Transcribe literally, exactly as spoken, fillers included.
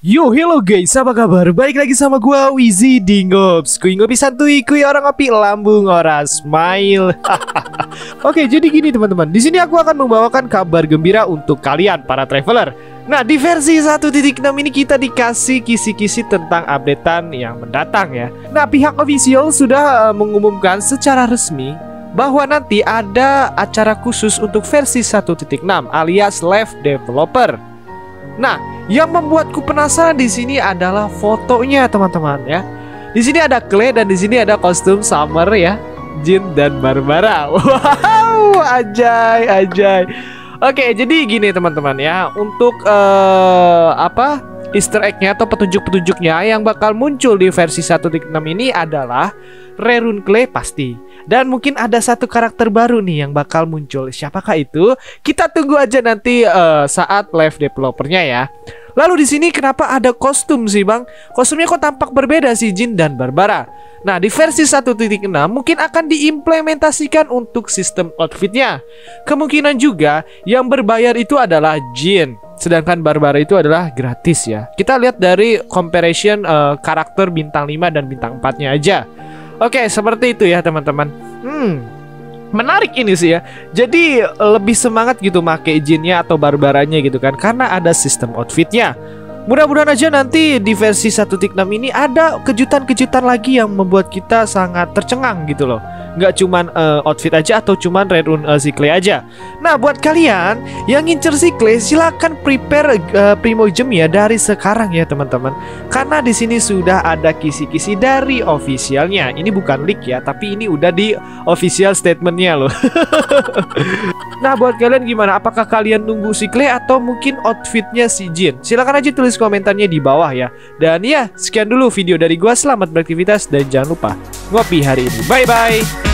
Yo, hello guys, apa kabar? Balik lagi sama gua Wizzy di Ngops. Kui ngopi santuy, kui orang ngopi lambung ora smile. Oke, jadi gini teman-teman. Di sini aku akan membawakan kabar gembira untuk kalian para traveler. Nah, di versi satu titik enam ini kita dikasih kisi-kisi tentang updatean yang mendatang ya. Nah, pihak official sudah uh, mengumumkan secara resmi bahwa nanti ada acara khusus untuk versi satu titik enam alias live developer. Nah, yang membuatku penasaran di sini adalah fotonya, teman-teman ya. Di sini ada Clay dan di sini ada kostum Summer ya, Jin dan Barbara. Wow, ajay, ajay. Oke, jadi gini teman-teman ya, untuk uh, apa Easter egg-nya atau petunjuk-petunjuknya yang bakal muncul di versi satu titik enam ini adalah Rerun Clay pasti. Dan mungkin ada satu karakter baru nih yang bakal muncul. Siapakah itu? Kita tunggu aja nanti uh, saat live developernya ya. Lalu di sini kenapa ada kostum sih bang? Kostumnya kok tampak berbeda sih Jin dan Barbara. Nah di versi satu titik enam mungkin akan diimplementasikan untuk sistem outfitnya. Kemungkinan juga yang berbayar itu adalah Jin, sedangkan Barbara itu adalah gratis ya. Kita lihat dari comparison uh, karakter bintang lima dan bintang empat-nya aja. Oke, seperti itu ya teman-teman. Hmm, menarik ini sih ya. Jadi lebih semangat gitu make Jinnya atau Barbaranya gitu kan, karena ada sistem outfitnya. Mudah-mudahan aja nanti di versi satu titik enam ini ada kejutan-kejutan lagi yang membuat kita sangat tercengang gitu loh. Nggak cuman uh, outfit aja atau cuman rerun uh, si Clay aja. Nah buat kalian yang ngincer si Clay silahkan prepare uh, Primogem ya dari sekarang ya teman-teman. Karena di sini sudah ada kisi-kisi dari officialnya. Ini bukan leak ya, tapi ini udah di official statementnya loh. Nah buat kalian gimana? Apakah kalian nunggu si Clay atau mungkin outfitnya si Jin? Silahkan aja tulis komentarnya di bawah ya. Dan ya sekian dulu video dari gua. Selamat beraktivitas dan jangan lupa ngopi hari ini. Bye bye.